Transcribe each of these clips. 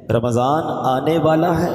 رمضان آنے والا ہے،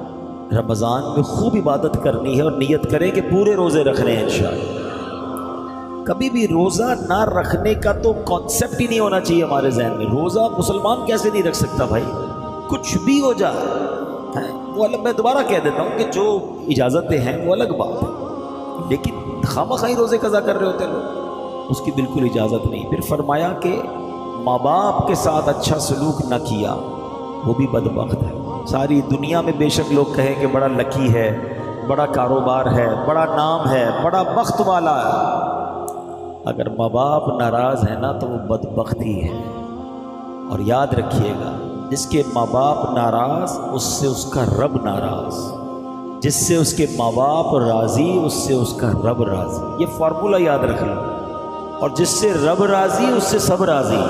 رمضان میں خوب عبادت کرنی ہے اور نیت کریں کہ پورے روزے رکھنے ہیں انشاءاللہ۔ کبھی بھی روزہ نہ رکھنے کا تو کانسیپٹ ہی نہیں ہونا چاہیے ہمارے ذہن میں۔ روزہ مسلمان کیسے نہیں رکھ سکتا بھائی؟ کچھ بھی ہو جائے وہ الگ، میں دوبارہ کہہ دیتا ہوں کہ جو اجازتیں ہیں وہ الگ بات ہے، لیکن خامخواہ روزے قضا کر رہے ہوتے لوگ، اس کی بالکل اجازت نہیں۔ پھر فرمایا کہ ماں باپ کے ساتھ اچھا سلوک نہ کیا وہ بھی بدبخت ہے۔ ساری دنیا میں بے شک لوگ کہیں کہ بڑا لکی ہے، بڑا کاروبار ہے، بڑا نام ہے، بڑا بخت والا ہے، اگر ماں باپ ناراض ہے نا تو وہ بدبخت ہی ہے۔ اور یاد رکھیے گا، جس کے ماں باپ ناراض اس سے اس کا رب ناراض، جس سے اس کے ماں باپ راضی اس سے اس کا رب راضی۔ یہ فارمولہ یاد رکھ لو۔ اور جس سے رب راضی اس سے سب راضی۔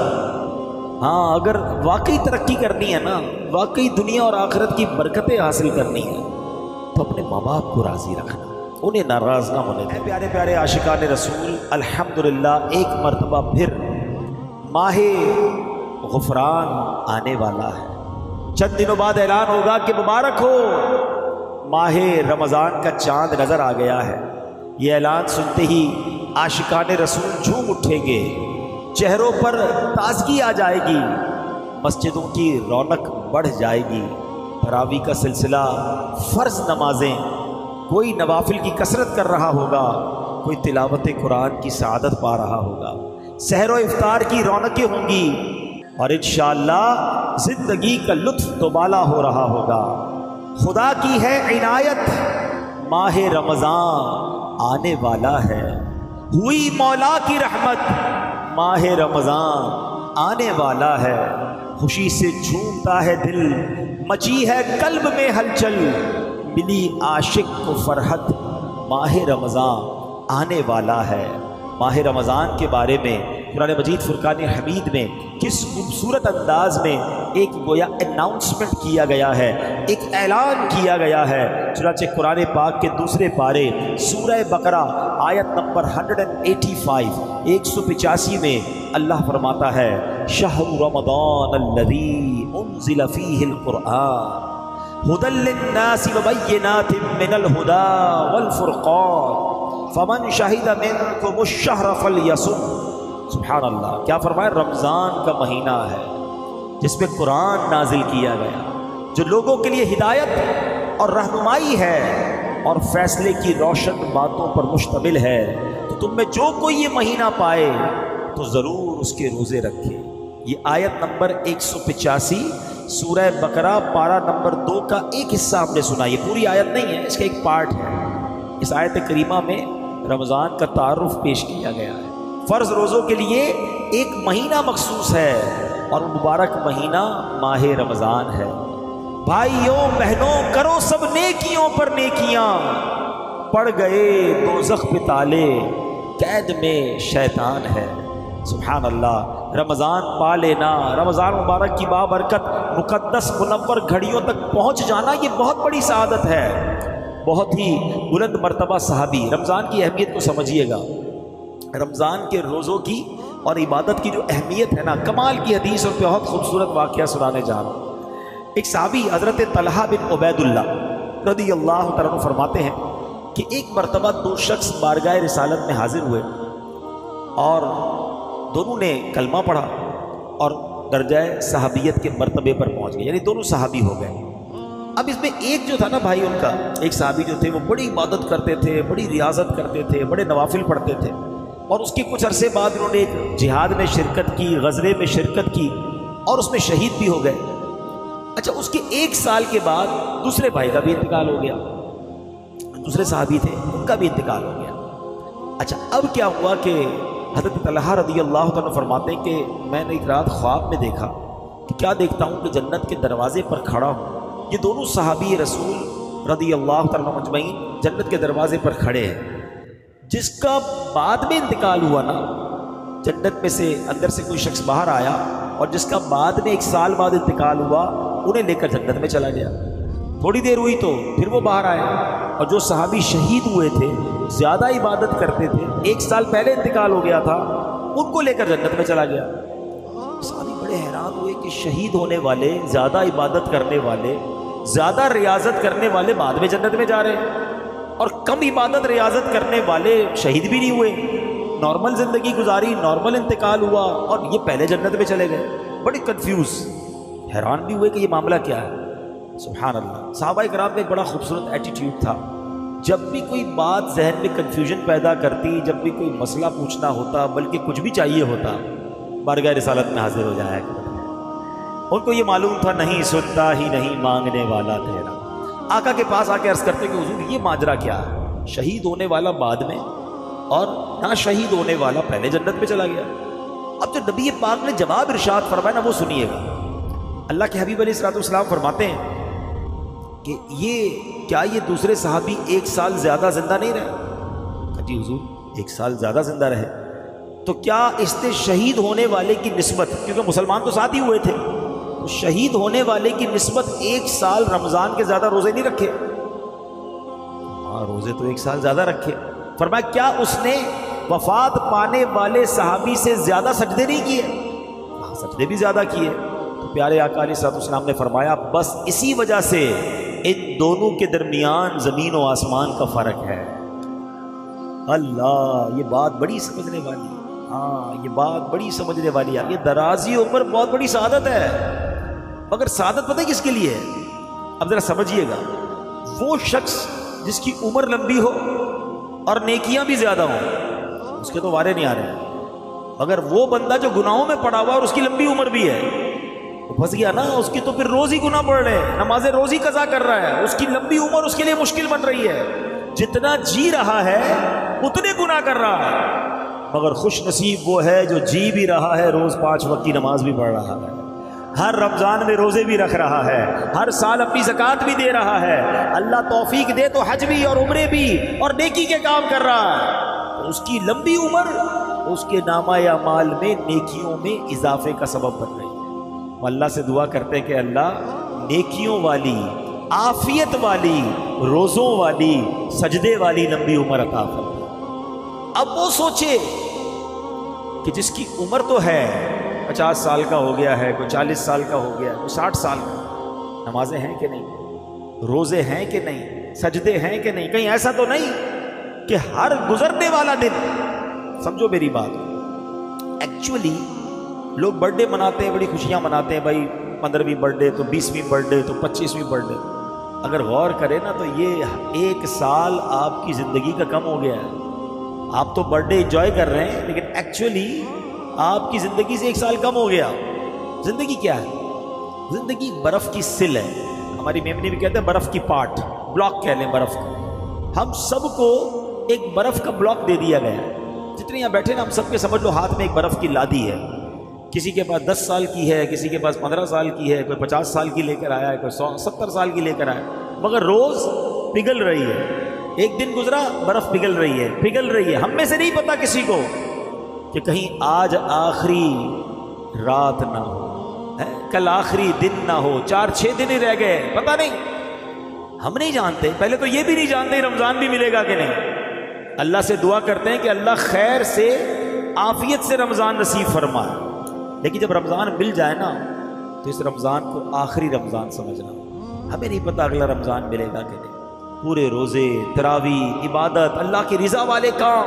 ہاں، اگر واقعی ترقی کرنی ہے نا، واقعی دنیا اور آخرت کی برکتیں حاصل کرنی ہے تو اپنے ماں باپ کو راضی رکھنا، انہیں ناراض نہ ہونے دیں۔ پیارے پیارے عاشقان رسول، الحمدللہ ایک مرتبہ پھر ماہ غفران آنے والا ہے۔ چند دنوں بعد اعلان ہوگا کہ مبارک ہو، ماہ رمضان کا چاند نظر آ گیا ہے۔ یہ اعلان سنتے ہی عاشقان رسول جھوم اٹھیں گے، چہروں پر تازگی آ جائے گی، مسجدوں کی رونق بڑھ جائے گی۔ تراویح کا سلسلہ، فرض نمازیں، کوئی نوافل کی کثرت کر رہا ہوگا، کوئی تلاوت قرآن کی سعادت پا رہا ہوگا، سحر و افطار کی رونقیں ہوں گی، اور انشاءاللہ زندگی کا لطف دوبالا ہو رہا ہوگا۔ خدا کی ہے عنایت، ماہ رمضان آنے والا ہے، ہوئی مولا کی رحمت، ماہ رمضان آنے والا ہے۔ خوشی سے جھومتا ہے دل، مچی ہے قلب میں ہلچل، ملی عاشق کو فرحت، ماہ رمضان آنے والا ہے۔ ماہ رمضان کے بارے میں قرآن مجید فرقان حمید میں کس خوبصورت انداز میں ایک گویا اناؤنسمنٹ کیا گیا ہے، ایک اعلان کیا گیا ہے۔ چنانچہ قرآن پاک کے دوسرے پارے سورہ بقرہ آیت نمبر 185 185 میں اللہ فرماتا ہے، شہر رمضان الذی انزل فیہ القرآن ھدی للناس وبینات من الھدی والفرقان فمن شہد منکم الشہر فلیصم۔ سبحان اللہ، کیا فرمایا؟ رمضان کا مہینہ ہے جس میں قرآن نازل کیا گیا، جو لوگوں کے لیے ہدایت اور رہنمائی ہے اور فیصلے کی روشن باتوں پر مشتمل ہے۔ تو تم میں جو کوئی یہ مہینہ پائے تو ضرور اس کے روزے رکھے۔ یہ آیت نمبر 185 سورہ بقرہ پارہ نمبر 2 کا ایک حصہ ہم نے سنا۔ یہ پوری آیت نہیں ہے، اس کا ایک پارٹ ہے۔ اس آیت کریمہ میں رمضان کا تعارف پیش کیا گیا ہے۔ فرض روزوں کے لیے ایک مہینہ مخصوص ہے اور مبارک مہینہ ماہ رمضان ہے۔ بھائیوں بہنوں، کرو سب نیکیوں پر نیکیاں، پڑ گئے دوزخ پہ تالے، قید میں شیطان ہے۔ سبحان اللہ، رمضان پا لینا، رمضان مبارک کی بابرکت مقدس منور گھڑیوں تک پہنچ جانا، یہ بہت بڑی سعادت ہے، بہت ہی بلند مرتبہ صحابی۔ رمضان کی اہمیت کو سمجھیے گا، رمضان کے روزوں کی اور عبادت کی جو اہمیت ہے نا، کمال کی حدیث اور بہت خوبصورت واقعہ سنانے جا رہا ہوں۔ ایک صحابی حضرت طلحہ بن عبید اللہ رضی اللہ تعالیٰ عنہ فرماتے ہیں کہ ایک مرتبہ دو شخص بارگاہ رسالت میں حاضر ہوئے اور دونوں نے کلمہ پڑھا اور درجہ صحابیت کے مرتبے پر پہنچ گئے، یعنی دونوں صحابی ہو گئے۔ اب اس میں ایک جو تھا نا بھائی، ان کا ایک صحابی جو تھے وہ بڑی عبادت کرتے تھے، بڑی ریاضت کرتے تھے، بڑے نوافل پڑھتے تھے، اور اس کے کچھ عرصے بعد انہوں نے ایک جہاد میں شرکت کی، غزوے میں شرکت کی اور اس میں شہید بھی ہو گئے۔ اچھا، اس کے ایک سال کے بعد دوسرے بھائی کا بھی انتقال ہو گیا، دوسرے صحابی تھے ان کا بھی انتقال ہو گیا۔ اچھا، اب کیا ہوا کہ حضرت طلحہ رضی اللہ عنہ فرماتے ہیں کہ میں نے ایک رات خواب میں دیکھا کہ کیا دیکھتا ہوں کہ جنت کے دروازے پر کھڑا ہوں، یہ دونوں صحابی رسول رضی اللہ تعالیٰ مجمعین جنت کے دروازے پر کھڑے ہیں۔ جس کا بعد میں انتقال ہوا نا، جنت میں سے اندر سے کوئی شخص باہر آیا اور جس کا بعد میں ایک سال بعد انتقال ہوا، انہیں لے کر جنت میں چلا گیا۔ تھوڑی دیر ہوئی تو پھر وہ باہر آئے، اور جو صحابی شہید ہوئے تھے، زیادہ عبادت کرتے تھے، ایک سال پہلے انتقال ہو گیا تھا، ان کو لے کر جنت میں چلا گیا۔ صحابی بڑے بڑے حیران ہوئے کہ شہید ہونے والے، زیادہ عبادت کرنے والے، زیادہ ریاضت کرنے والے بعد میں جنت میں جا رہے ہیں، اور کم عبادت ریاضت کرنے والے شہید بھی نہیں ہوئے، نارمل زندگی گزاری، نارمل انتقال ہوا، اور یہ پہلے جنت میں چلے گئے۔ بڑے کنفیوز، حیران بھی ہوئے کہ یہ معاملہ کیا ہے۔ سبحان اللہ۔ صحابہ کرام میں ایک بڑا خوبصورت ایٹیٹیوڈ تھا، جب بھی کوئی بات ذہن میں کنفیوژن پیدا کرتی، جب بھی کوئی مسئلہ پوچھنا ہوتا، بلکہ کچھ بھی چاہیے ہوتا، بارگاہ رسالت میں حاضر ہو جایا کرتے۔ ان کو یہ معلوم تھا نہیں سنتا ہی نہیں مانگنے والا تیرا۔ آقا کے پاس آ کے عرض کرتے کہ حضور یہ ماجرا کیا ہے، شہید ہونے والا بعد میں اور نہ شہید ہونے والا پہلے جنت میں چلا گیا۔ اب جو نبی پاک نے جواب ارشاد فرمایا نا، وہ سنیے گا۔ اللہ کے حبیب علیہ الصلوۃ والسلام فرماتے ہیں کہ کیا یہ دوسرے صحابی 1 سال زیادہ زندہ نہیں رہے؟ کہ جی حضور 1 سال زیادہ زندہ رہے، تو کیا اس نے شہید ہونے والے کی نسبت، کیونکہ مسلمان تو ساتھ ہی ہوئے تھے، تو شہید ہونے والے کی نسبت 1 سال رمضان کے زیادہ روزے نہیں رکھے؟ ہاں روزے تو 1 سال زیادہ رکھے۔ فرمایا کیا اس نے وفات پانے والے صحابی سے زیادہ سجدے نہیں کیے؟ ہاں سجدے بھی زیادہ کیے۔ تو پیارے آقا علیہ الصلوۃ والسلام نے فرمایا بس اسی وجہ سے ان دونوں کے درمیان زمین و آسمان کا فرق ہے۔ اللہ، یہ بات بڑی سمجھنے والی ہے۔ ہاں یہ بات بڑی سمجھنے والی ہے۔ یہ درازی عمر بہت بڑی سعادت ہے، مگر سعادت پتہ ہے کس کے لیے ہے؟ اب ذرا سمجھیے گا، وہ شخص جس کی عمر لمبی ہو اور نیکیاں بھی زیادہ ہوں، اس کے تو وارے نہیں آ رہے، مگر وہ بندہ جو گناہوں میں پڑا ہوا اور اس کی لمبی عمر بھی ہے، وہ پھنس گیا نا، اس کی تو پھر روز ہی گناہ پڑ رہے ہیں، نمازیں روز ہی قضا کر رہا ہے، اس کی لمبی عمر اس کے لیے مشکل بن رہی ہے، جتنا جی رہا ہے اتنے گناہ کر رہا ہے۔ مگر خوش نصیب وہ ہے جو جی بھی رہا ہے، روز 5 وقت کی نماز بھی پڑھ رہا ہے، ہر رمضان میں روزے بھی رکھ رہا ہے، ہر سال اپنی زکوٰۃ بھی دے رہا ہے، اللہ توفیق دے تو حج بھی اور عمرے بھی اور نیکی کے کام کر رہا ہے، تو اس کی لمبی عمر اس کے نامہ اعمال میں نیکیوں میں اضافے کا سبب بن رہی ہے۔ ہم اللہ سے دعا کرتے ہیں کہ اللہ نیکیوں والی، عافیت والی، روزوں والی، سجدے والی لمبی عمر عطا فرمائے۔ اب وہ سوچے کہ جس کی عمر تو ہے 50 سال کا ہو گیا ہے، کوئی 40 سال کا ہو گیا ہے، کوئی 60 سال کا، نمازیں ہیں کہ نہیں، روزے ہیں کہ نہیں، سجدے ہیں کہ نہیں؟ کہیں ایسا تو نہیں کہ ہر گزرنے والا دن، سمجھو میری بات، ایکچولی لوگ برتھ ڈے مناتے ہیں، بڑی خوشیاں مناتے ہیں، بھائی 15ویں برتھ ڈے تو 20ویں برتھ ڈے تو 25ویں برتھ ڈے، اگر غور کریں نا تو یہ 1 سال آپ کی زندگی کا کم ہو گیا ہے۔ آپ تو برتھ ڈے انجوائے کر رہے ہیں، لیکن ایکچولی آپ کی زندگی سے 1 سال کم ہو گیا۔ زندگی کیا ہے؟ زندگی برف کی سل ہے، ہماری میمنی بھی کہتے ہیں برف کی پاٹ، بلاک کہہ لیں برف کا۔ ہم سب کو ایک برف کا بلاک دے دیا گیا ہے، جتنے یہاں بیٹھے نا ہم سب کے سمجھ لو ہاتھ میں ایک برف کی لادی ہے، کسی کے پاس 10 سال کی ہے، کسی کے پاس 15 سال کی ہے، کوئی 50 سال کی لے کر آیا ہے، کوئی 70 سال کی لے کر آیا ہے، مگر روز پگھل رہی ہے۔ ایک دن گزرا برف پگھل رہی ہے، پگھل رہی ہے۔ ہم میں سے نہیں پتا کسی کو کہ کہیں آج آخری رات نہ ہو، کل آخری دن نہ ہو، 4-6 دن ہی رہ گئے، پتہ نہیں، ہم نہیں جانتے۔ پہلے تو یہ بھی نہیں جانتے رمضان بھی ملے گا کہ نہیں۔ اللہ سے دعا کرتے ہیں کہ اللہ خیر سے، عافیت سے رمضان نصیب فرمائے، لیکن جب رمضان مل جائے نا تو اس رمضان کو آخری رمضان سمجھنا۔ ہمیں نہیں پتا اگلا رمضان ملے گا کہ نہیں۔ پورے روزے، تراویح، عبادت، اللہ کی رضا والے کام۔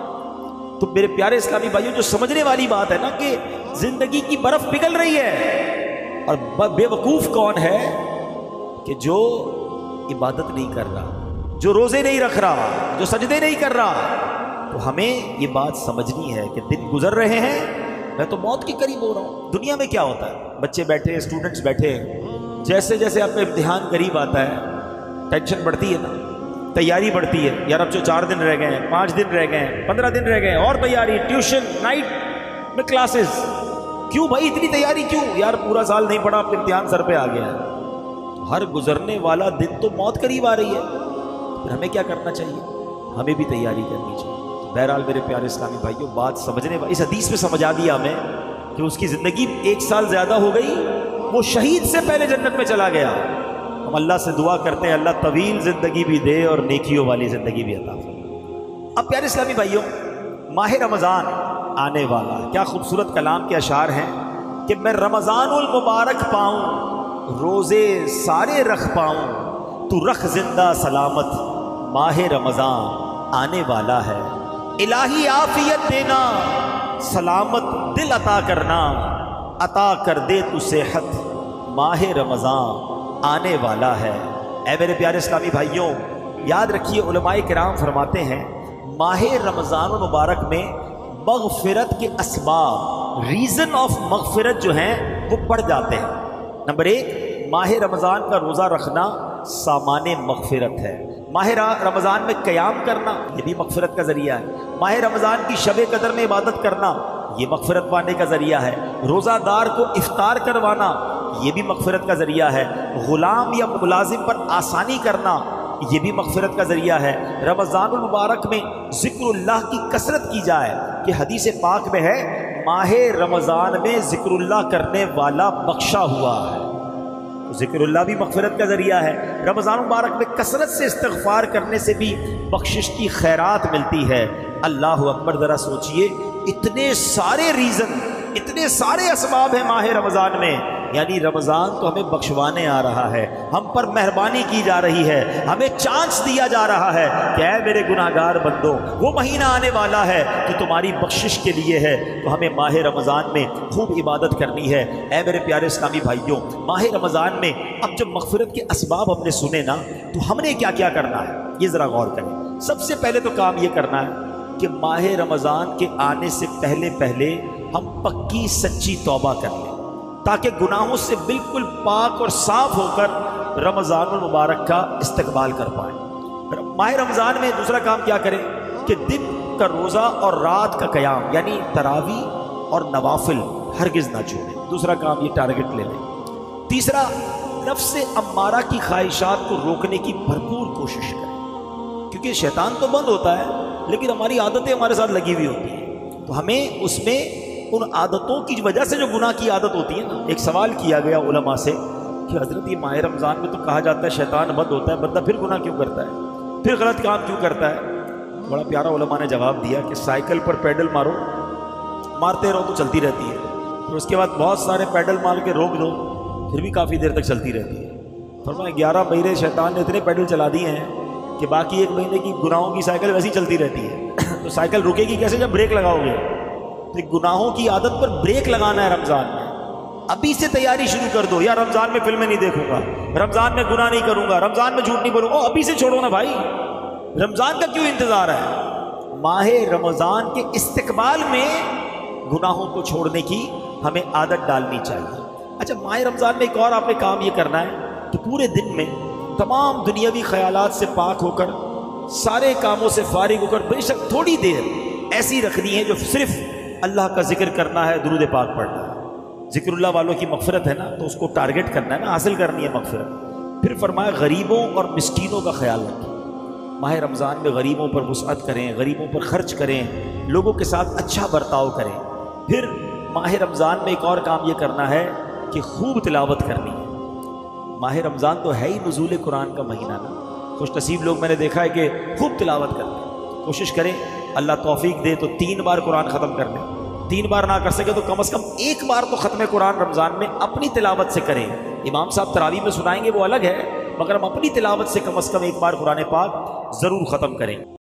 تو میرے پیارے اسلامی بھائیوں، جو سمجھنے والی بات ہے نا کہ زندگی کی برف پگھل رہی ہے، اور بے وقوف کون ہے کہ جو عبادت نہیں کر رہا، جو روزے نہیں رکھ رہا، جو سجدے نہیں کر رہا۔ تو ہمیں یہ بات سمجھنی ہے کہ دن گزر رہے ہیں، میں تو موت کے قریب ہو رہا ہوں۔ دنیا میں کیا ہوتا ہے، بچے بیٹھے، اسٹوڈنٹس بیٹھے، جیسے جیسے آپ کا امتحان قریب آتا ہے ٹینشن بڑھتی ہے نا، تیاری بڑھتی ہے، یار اب جو 4 دن رہ گئے ہیں، 5 دن رہ گئے ہیں، 15 دن رہ گئے ہیں، اور تیاری، ٹیوشن، نائٹ میں کلاسز، کیوں بھائی اتنی تیاری کیوں؟ یار پورا سال نہیں پڑھا، اب امتحان سر پہ آ گیا ہے۔ ہر گزرنے والا دن تو موت قریب آ رہی ہے، پھر ہمیں کیا کرنا چاہیے؟ ہمیں بھی تیاری کرنی چاہیے۔ بہرحال میرے پیارے اسلامی بھائیوں، بات سمجھنے اس حدیث میں سمجھا دیا ہمیں کہ اس کی زندگی 1 سال زیادہ ہو گئی، وہ شہید سے پہلے جنت میں چلا گیا۔ ہم اللہ سے دعا کرتے ہیں اللہ طویل زندگی بھی دے اور نیکیوں والی زندگی بھی عطا فرمائے۔ اب پیارے اسلامی بھائیوں، ماہ رمضان آنے والا، کیا خوبصورت کلام کے اشعار ہیں کہ میں رمضان المبارک پاؤں، روزے سارے رکھ پاؤں، تو رکھ زندہ سلامت، ماہ رمضان آنے والا ہے۔ الہی عافیت دینا، سلامت دل عطا کرنا، عطا کر دے تو صحت، ماہ رمضان آنے والا ہے۔ اے میرے پیارے اسلامی بھائیوں، یاد رکھیے علماء کرام فرماتے ہیں ماہ رمضان المبارک میں مغفرت کے اسباب، ریزن آف مغفرت جو ہیں وہ بڑھ جاتے ہیں۔ نمبر 1، ماہ رمضان کا روزہ رکھنا سامان مغفرت ہے۔ ماہ رمضان میں قیام کرنا یہ بھی مغفرت کا ذریعہ ہے۔ ماہ رمضان کی شب قدر میں عبادت کرنا یہ مغفرت پانے کا ذریعہ ہے۔ روزہ دار کو افطار کروانا یہ بھی مغفرت کا ذریعہ ہے۔ غلام یا ملازم پر آسانی کرنا یہ بھی مغفرت کا ذریعہ ہے۔ رمضان المبارک میں ذکر اللہ کی کثرت کی جائے کہ حدیث پاک میں ہے ماہ رمضان میں ذکر اللہ کرنے والا بخشا ہوا ہے، تو ذکر اللہ بھی مغفرت کا ذریعہ ہے۔ رمضان مبارک میں کثرت سے استغفار کرنے سے بھی بخشش کی خیرات ملتی ہے۔ اللہ اکبر، ذرا سوچئے اتنے سارے ریزن، اتنے سارے اسباب ہیں ماہ رمضان میں، یعنی رمضان تو ہمیں بخشوانے آ رہا ہے، ہم پر مہربانی کی جا رہی ہے، ہمیں چانس دیا جا رہا ہے کہ اے میرے گناہگار بندوں، وہ مہینہ آنے والا ہے جو تمہاری بخشش کے لیے ہے، تو ہمیں ماہ رمضان میں خوب عبادت کرنی ہے۔ اے میرے پیارے اسلامی بھائیوں، ماہ رمضان میں اب جب مغفرت کے اسباب ہم نے سنے نا، تو ہم نے کیا کیا کرنا ہے یہ ذرا غور کریں۔ سب سے پہلے تو کام یہ کرنا ہے کہ ماہ رمضان کے آنے سے پہلے ہم پکی سچی توبہ کر لیں، تاکہ گناہوں سے بالکل پاک اور صاف ہو کر رمضان المبارک کا استقبال کر پائیں۔ ماہ رمضان میں دوسرا کام کیا کریں کہ دن کا روزہ اور رات کا قیام یعنی تراویح اور نوافل ہرگز نہ چھوڑیں، دوسرا کام یہ ٹارگٹ لے لیں۔ تیسرا، نفس امارہ کی خواہشات کو روکنے کی بھرپور کوشش کریں، کیونکہ شیطان تو بند ہوتا ہے لیکن ہماری عادتیں ہمارے ساتھ لگی ہوئی ہوتی ہیں، تو ہمیں اس میں ان عادتوں کی وجہ سے جو گناہ کی عادت ہوتی ہے نا۔ ایک سوال کیا گیا علماء سے کہ حضرت یہ ماہ رمضان میں تو کہا جاتا ہے شیطان بند ہوتا ہے، بندہ پھر گناہ کیوں کرتا ہے، پھر غلط کام کیوں کرتا ہے؟ بڑا پیارا علماء نے جواب دیا کہ سائیکل پر پیڈل مارو، مارتے رہو تو چلتی رہتی ہے، پھر اس کے بعد بہت سارے پیڈل مار کے روک دو، پھر بھی کافی دیر تک چلتی رہتی ہے۔ فرمایا 11 مہینے شیطان نے اتنے پیڈل چلا دیے ہیں کہ باقی 1 مہینے کی گناہوں کی سائیکل ویسی چلتی رہتی ہے، تو سائیکل رکے گی کیسے جب بریک لگاؤ گے؟ تو گناہوں کی عادت پر بریک لگانا ہے رمضان میں، ابھی سے تیاری شروع کر دو۔ یا رمضان میں فلمیں نہیں دیکھوں گا، رمضان میں گناہ نہیں کروں گا، رمضان میں جھوٹ نہیں بولوں گا، ابھی سے چھوڑو نا بھائی، رمضان کا کیوں انتظار ہے؟ ماہ رمضان کے استقبال میں گناہوں کو چھوڑنے کی ہمیں عادت ڈالنی چاہیے۔ اچھا، ماہ رمضان میں ایک اور آپ نے کام یہ کرنا ہے کہ پورے دن میں تمام دنیاوی خیالات سے پاک ہو کر، سارے کاموں سے فارغ ہو کر، بے شک تھوڑی دیر ایسی رکھنی ہے جو صرف اللہ کا ذکر کرنا ہے، درود پاک پڑھنا ہے۔ ذکر اللہ والوں کی مغفرت ہے نا، تو اس کو ٹارگٹ کرنا ہے نا، حاصل کرنی ہے مغفرت۔ پھر فرمایا غریبوں اور مسکینوں کا خیال رکھیں، ماہ رمضان میں غریبوں پر وسعت کریں، غریبوں پر خرچ کریں، لوگوں کے ساتھ اچھا برتاؤ کریں۔ پھر ماہ رمضان میں ایک اور کام یہ کرنا ہے کہ خوب تلاوت کرنی ہے۔ ماہ رمضان تو ہے ہی نزول قرآن کا مہینہ نا، خوش نصیب لوگ میں نے دیکھا ہے کہ خوب تلاوت کرتے ہیں۔ کوشش کریں، اللہ توفیق دے تو 3 بار قرآن ختم کر لیں، 3 بار نہ کر سکے تو کم از کم 1 بار تو ختم قرآن رمضان میں اپنی تلاوت سے کریں۔ امام صاحب تراویح میں سنائیں گے وہ الگ ہے، مگر ہم اپنی تلاوت سے کم از کم 1 بار قرآن پاک ضرور ختم کریں۔